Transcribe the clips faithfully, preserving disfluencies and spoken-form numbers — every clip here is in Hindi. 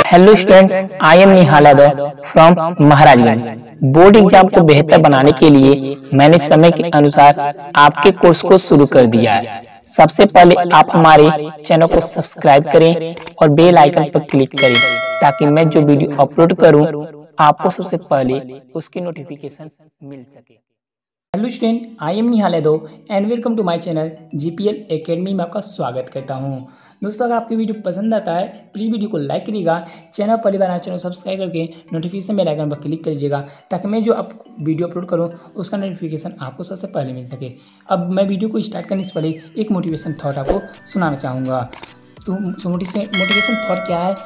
Hello student, I am Nihal Yadav from Maharajganj. Board exam को बेहतर बनाने के लिए मैंने समय के अनुसार आपके कोर्स को शुरू कर दिया है। सबसे पहले आप हमारे चैनल को सब्सक्राइब करें और बेल आइकन पर क्लिक करें ताकि मैं जो वीडियो अपलोड करूं आपको सबसे पहले उसकी नोटिफिकेशन मिल सके। Hello student, I am Nihal Yadav and welcome to my channel GPL academy में आपका स्वागत करता हूं। दोस्तों, अगर आपको वीडियो पसंद आता है प्लीज़ वीडियो को लाइक करिएगा, चैनल पहली बार आए चैनल सब्सक्राइब करके नोटिफिकेशन बेल आइकन पर क्लिक करिएगा ताकि मैं जो आप वीडियो अपलोड करूं उसका नोटिफिकेशन आपको सबसे पहले मिल सके। अब मैं वीडियो को स्टार्ट करने से पहले एक मोटिवेशन थॉट आपको सुनाना चाहूँगा। तो मोटिवेशन थॉट क्या है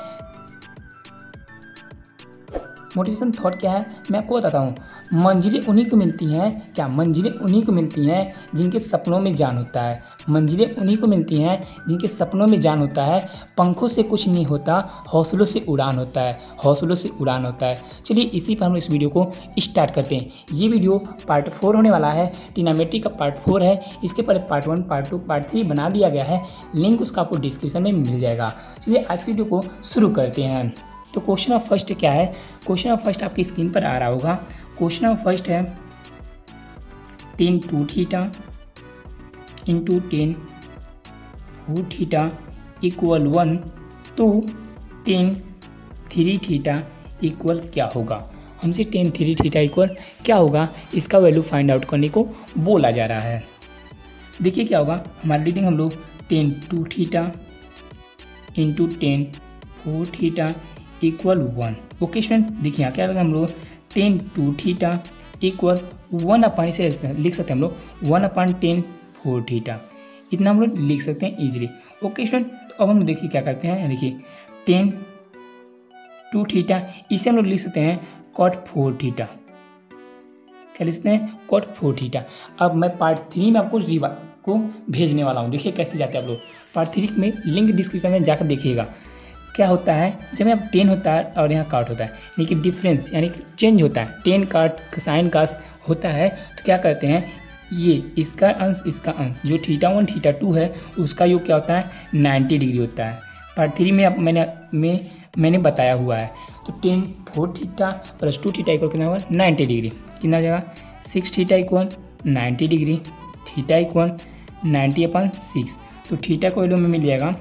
मोटिवेशन थॉट क्या है मैं आपको बताता हूँ। मंजिलें उन्हीं को मिलती हैं क्या मंजिलें उन्हीं को मिलती हैं जिनके सपनों में जान होता है। मंजिलें उन्हीं को मिलती हैं जिनके सपनों में जान होता है। पंखों से कुछ नहीं होता, हौसलों से उड़ान होता है, हौसलों से उड़ान होता है। चलिए इसी पर हम इस वीडियो को स्टार्ट करते हैं। ये वीडियो पार्ट फोर होने वाला है, ट्रिग्नोमेट्री का पार्ट फोर है। इसके पहले part one, part two, part three बना दिया गया है, लिंक उसका आपको डिस्क्रिप्शन में मिल जाएगा। चलिए आज की वीडियो को शुरू करते हैं। तो क्वेश्चन ऑफ फर्स्ट क्या है? क्वेश्चन ऑफ फर्स्ट आपकी स्क्रीन पर आ रहा होगा। क्वेश्चन ऑफ फर्स्ट है tan two theta into tan four theta equal one, तो टेन थ्री थीटा इक्वल क्या होगा? हमसे टेन थ्री थीटा इक्वल क्या होगा इसका वैल्यू फाइंड आउट करने को बोला जा रहा है। देखिए क्या होगा, हमारे रीडिंग हम लोग tan two theta into tan four theta equal one. Okay student, देखिए यहाँ क्या लगा, हम लोग tan two theta equal one upon, इसे लिख सकते हैं हम लोग one upon tan four theta, इतना हम लोग लिख सकते हैं इजीली। ओके स्टूडेंट, तो अब हम देखिए क्या करते हैं। देखिए टेन टू थीटा इसे हम लोग लिख सकते हैं कॉट फोर थीटा। क्या लिखते हैं? Cot four theta. अब मैं पार्ट थ्री में आपको रिवा को भेजने वाला हूँ। देखिए कैसे जाते हैं आप लोग। पार्ट थ्री में लिंक डिस्क्रिप्शन में जाकर देखिएगा क्या होता है। जब यहाँ टेन होता है और यहाँ काट होता है, यानी कि डिफरेंस यानी कि चेंज होता है, टेन काट साइन कास होता है, तो क्या करते हैं, ये इसका अंश इसका अंश जो थीटा वन थीटा टू है उसका योग क्या होता है, नाइन्टी डिग्री होता है। पार्ट थ्री में अब मैंने में मैंने बताया हुआ है। तो tan four theta plus two theta equal कितना होगा, नाइन्टी डिग्री। कितना हो जाएगा, six theta equal ninety degree, theta equal ninety upon six. तो थीटा को वैल्यू में मिल जाएगा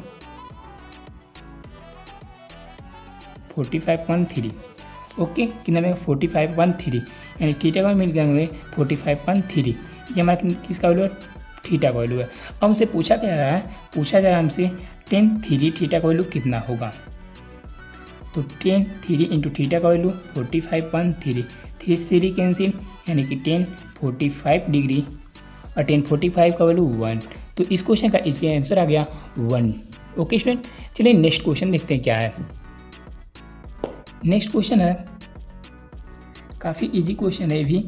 forty five point three. Okay, कितना मिलेगा, फोर्टी फाइव पॉइंट थ्री, यानी थीटा का मिल गया हमें फोर्टी फाइव पॉइंट थ्री। ये हमारा किसका वैल्यू है, थीटा का वैल्यू है। अब हमसे पूछा क्या जा रहा है, पूछा जा रहा है हमसे टेन थ्री थीटा का वैल्यू कितना होगा। तो टेन थ्री इंटू थीटा का value forty five point three, three three cancel, यानी कि टेन फोर्टी फाइव डिग्री और टेन फोर्टी फाइव का वैल्यू वन। तो इस क्वेश्चन का इसलिए आंसर आ गया वन। ओके स्टूडेंट, चलिए नेक्स्ट क्वेश्चन देखते हैं क्या है। नेक्स्ट क्वेश्चन है, काफ़ी इजी क्वेश्चन है ये भी।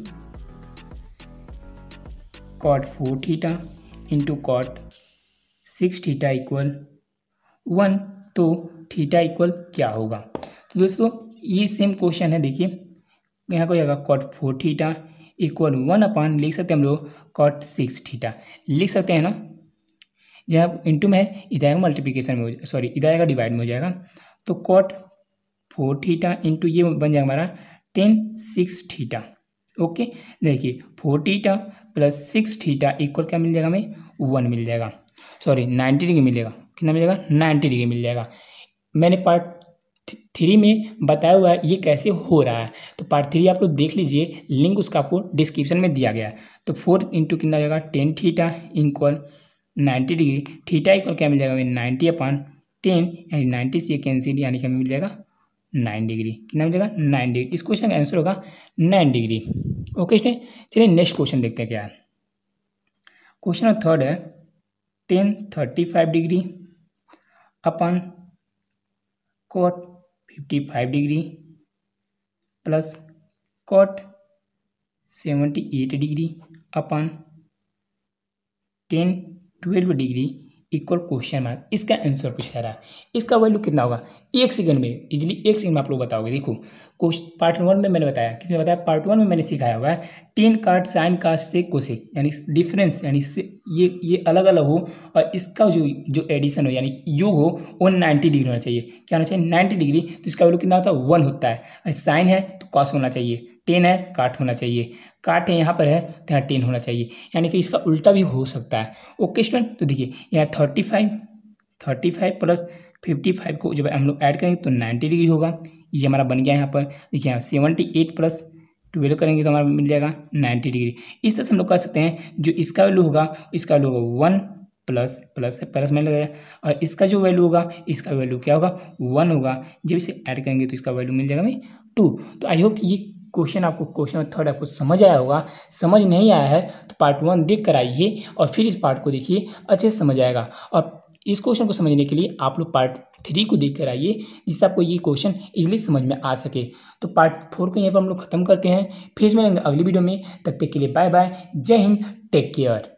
Cot four theta into cot six theta equal one, तो थीटा इक्वल क्या होगा? तो दोस्तों ये सेम क्वेश्चन है। देखिए यहाँ को जाएगा cot four theta equal one upon, लिख सकते हैं हम लोग कॉट सिक्स थीटा, लिख सकते हैं ना। जहाँ इंटू में है इधर आएगा मल्टीप्लिकेशन में हो जाएगा, सॉरी इधर आएगा डिवाइड में हो जाएगा। तो कॉट फोर थीटा इंटू ये बन जाएगा हमारा टेन सिक्स थीटा। ओके, देखिए four theta plus six theta equal क्या मिल जाएगा हमें, वन मिल जाएगा, सॉरी नाइन्टी डिग्री मिलेगा। कितना मिलेगा, नाइन्टी डिग्री मिल जाएगा। मैंने पार्ट थ्री में बताया हुआ है ये कैसे हो रहा है, तो पार्ट थ्री आप लोग देख लीजिए, लिंक उसका आपको डिस्क्रिप्शन में दिया गया है। तो फोर इंटू कितना हो जाएगा, tan theta equal ninety degree, theta equal क्या मिल जाएगा हमें, नाइन्टी अपन टेन, यानी नाइन्टी से कैंसिल, यानी कि हमें मिल जाएगा नाइन डिग्री। कितना मिलेगा, नाइन डिग्री। इस क्वेश्चन का आंसर होगा नाइन डिग्री। ओके स्टूडेंट, चलिए नेक्स्ट क्वेश्चन देखते हैं क्या है। क्वेश्चन थर्ड है tan thirty five degree upon cot fifty five degree plus cot seventy eight degree upon tan twelve degree equal question mark, इसका आंसर पूछा रहा है। इसका वैल्यू कितना होगा एक सेकंड में, इजीली एक सेकंड में आप लोग बताओगे। देखो पार्ट वन में मैंने बताया, किसमें बताया, पार्ट वन में मैंने सिखाया हुआ है टेन काट साइन काट से कोसेक, यानी डिफरेंस यानी ये ये अलग अलग हो और इसका जो जो एडिशन हो यानी योग हो वो नाइन्टी डिग्री होना चाहिए। क्या होना चाहिए, नाइन्टी डिग्री। तो इसका वैल्यू कितना होता है, वन होता है। साइन है तो कॉस होना चाहिए, टेन है काट होना चाहिए, काट है यहाँ पर है तो यहाँ टेन होना चाहिए, यानी कि इसका उल्टा भी हो सकता है। ओके स्टूडेंट, तो देखिए यहाँ thirty five thirty five plus fifty five को जब हम लोग ऐड करेंगे तो नाइन्टी डिग्री होगा, ये हमारा बन गया यहाँ पर। देखिए यहाँ सेवेंटी एट प्लस ट्वेल्व करेंगे तो हमारा मिल जाएगा नाइन्टी डिग्री। इस तरह से हम लोग कर सकते हैं, जो इसका वैल्यू होगा इसका वैल्यू होगा वन प्लस प्लस प्लस में लगाया, और इसका जो वैल्यू होगा इसका वैल्यू क्या होगा, वन होगा। जब इसे ऐड करेंगे तो इसका वैल्यू मिल जाएगा हमें टू। तो आई होप कि ये क्वेश्चन आपको क्वेश्चन थर्ड आपको समझ आया होगा। समझ नहीं आया है तो पार्ट वन देख कर आइए और फिर इस पार्ट को देखिए, अच्छे से समझ आएगा। और इस क्वेश्चन को समझने के लिए आप लोग पार्ट थ्री को देख कर आइए, जिससे आपको ये क्वेश्चन इजीली समझ में आ सके। तो पार्ट फोर को यहाँ पर हम लोग खत्म करते हैं, फिर मिलेंगे अगली वीडियो में। तब तक के लिए बाय बाय, जय हिंद, टेक केयर।